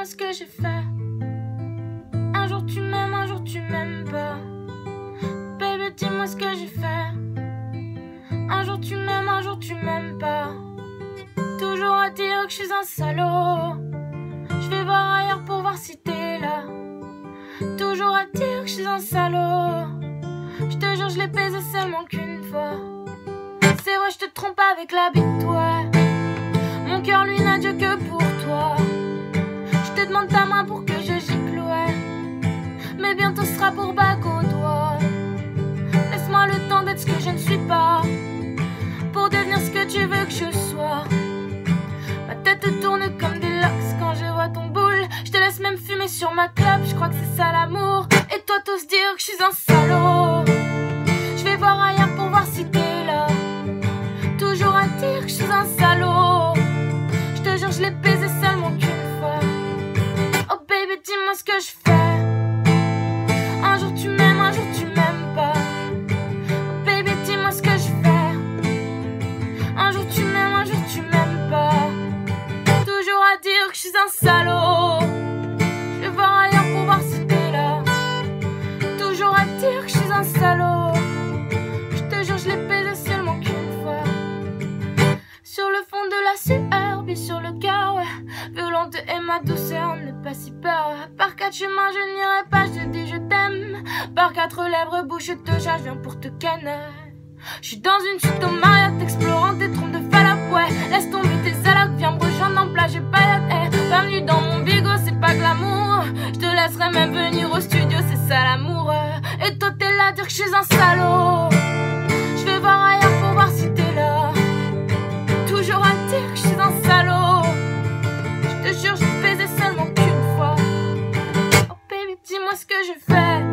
dis-moi ce que j'ai fait. Un jour tu m'aimes, un jour tu m'aimes pas. Baby, dis-moi ce que j'ai fait. Un jour tu m'aimes, un jour tu m'aimes pas. Toujours à dire que je suis un salaud. Je vais voir ailleurs pour voir si t'es là. Toujours à dire que je suis un salaud. Je te jure, je l'ai baisé seulement qu'une fois. C'est vrai, je te trompe avec la bite, ouais. Mon cœur, lui, n'a Dieu que pour toi. Je te demande ta main pour que je gicle, ouais. Mais bientôt ce sera pour bague au doigt. Laisse-moi le temps d'être ce que je ne suis pas, pour devenir ce que tu veux que je sois. Ma tête tourne comme des locks quand je vois ton boule. Je te laisse même fumer sur ma clope, je crois que c'est ça l'amour. Et toi t'oses dire que je suis un salaud. Je vais voir ailleurs pour voir si t'es là. Toujours à dire que je suis un salaud. Je te jure, je l'ai baisé seulement qu'une fois. Oh baby, dis-moi ce que je fais. Un jour tu m'aimes, un jour tu m'aimes pas. Oh baby, dis-moi ce que je fais. Un jour tu m'aimes, un jour tu m'aimes pas. Toujours à dire que je suis un salaud. Je vais voir ailleurs pour voir si t'es là. Toujours à dire que je suis un salaud. Je te jure, je l'ai baisé seulement qu'une fois. Sur le fond de la sueur, puis sur le cœur, ouais. Violente et ma douceur, n'aie pas si peur. Par quatre chemins, je n'irai pas, je te dis je t'aime. Par quatre lèvres, bouche, je te jure, je viens pour te canner. Je suis dans une suite au Marriott, explorant tes trompes de Fallope, ouais. Laisse tomber tes allocs, viens me rejoindre en plage et paillettes, hey. Bienvenue dans mon bigot, c'est pas glamour. Je te laisserai même venir au studio, c'est ça l'amour. Et toi t'es là à dire que je suis un salaud. Je vais voir ailleurs pour voir si t'es là. Toujours à dire que je suis un salaud. Je te jure, je vais baiser seulement qu'une fois. Oh baby, dis-moi ce que je fais.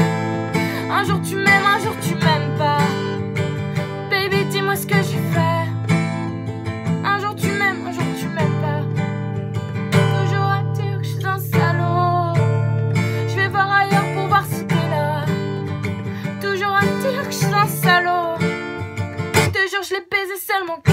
Un jour tu m'aimes, un jour tu m'aimes pas. Baby, dis-moi ce que je fais. Un jour tu m'aimes, un jour tu m'aimes pas. Toujours à dire que je suis un salaud. Je vais voir ailleurs pour voir si t'es là. Toujours à dire que je suis un salaud. Je te jure, je l'ai baisé seulement